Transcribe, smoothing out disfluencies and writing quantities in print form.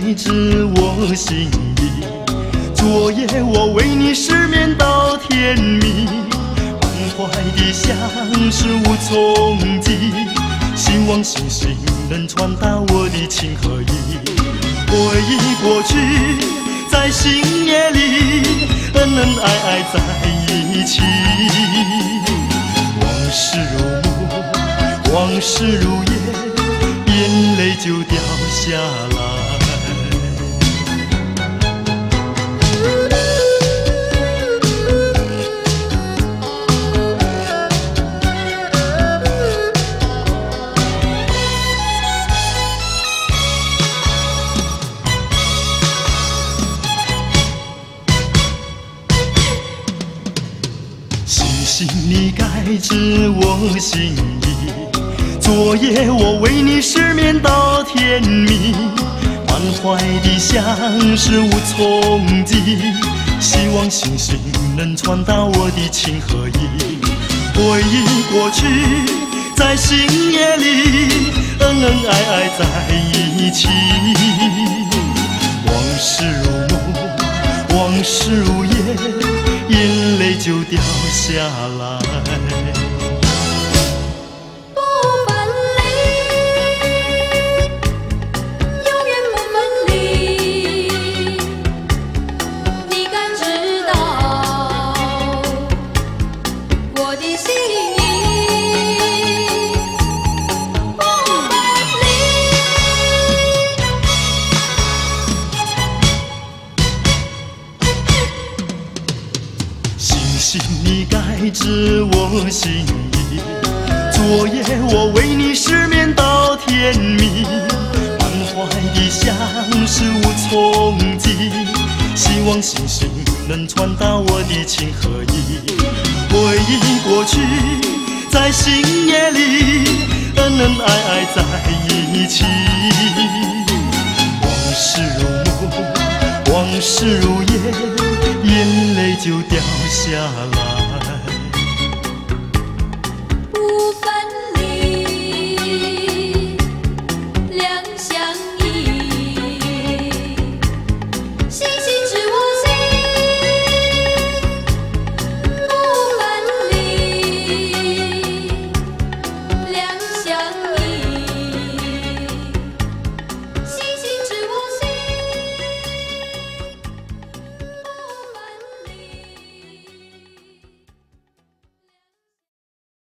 至我心底。昨夜我为你失眠到天明，满怀的相思无从寄，希望星星能传达我的情和意。回忆过去，在星夜里恩恩爱爱在一起。往事如梦，往事如烟，眼泪就掉下来。星星你该知我心意，昨夜我为你失眠到天明，满怀的相思无从寄，希望星星能传达我的情和意。回忆过去，在星夜里恩恩爱爱在一起。往事如梦，往事如烟，眼泪就掉下来。 不分离，永远不分离。你该知道我的心意。不分离。 星星你该知我心意，昨夜我为你失眠到天明，满怀的相思无从寄，希望星星能传达我的情和意。回忆过去，在星夜里恩恩爱爱在一起。往事如梦，往事如烟，眼泪就掉下来。